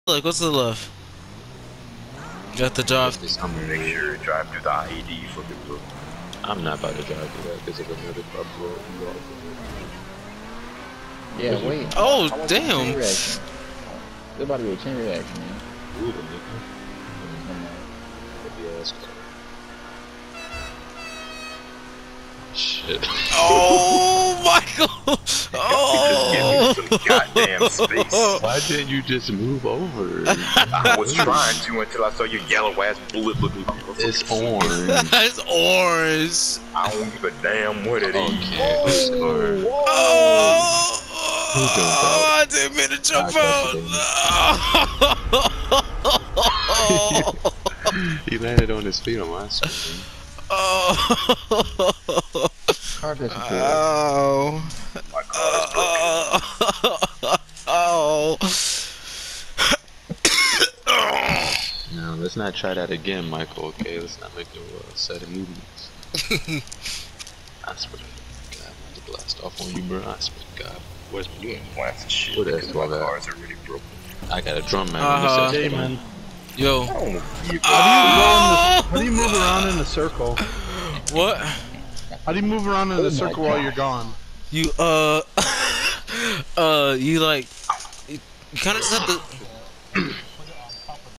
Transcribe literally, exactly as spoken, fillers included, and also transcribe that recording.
Look, what's to the left? Got the drive. I'm gonna make sure to drive through the I E D fucking book. I'm not about to drive through that because of another club road. Yeah, wait. Oh, damn. They're about to be a chain reaction, man. Ooh, the nigga. Yes. Shit. Oh, Michael! Oh! Just give me some goddamn space. Why didn't you just move over? I was trying to until I saw your yellow ass bullet looking. It's orange. It's orange. I don't give a damn what it is. Okay, let's go. Oh! Who jumped out? Oh, I didn't mean to jump out. He landed on his feet on my screen. Oh! Car disappeared. Oh! My car is Oh. No, let's not try that again, Michael, okay? Let's not make no uh, sudden movements. I swear to God, I'm about to blast off on you, bro. I swear to God. Where's my broken. Blasting shit What because is my that? cars are really broken. I got a drum man. Uh-huh. on this Hey, side. man. Yo. I don't know. How do you go in the, how do you move around in a circle? What? How do you move around in Oh a my circle while God. you're gone? You, uh... uh, you like... You kind of just have to...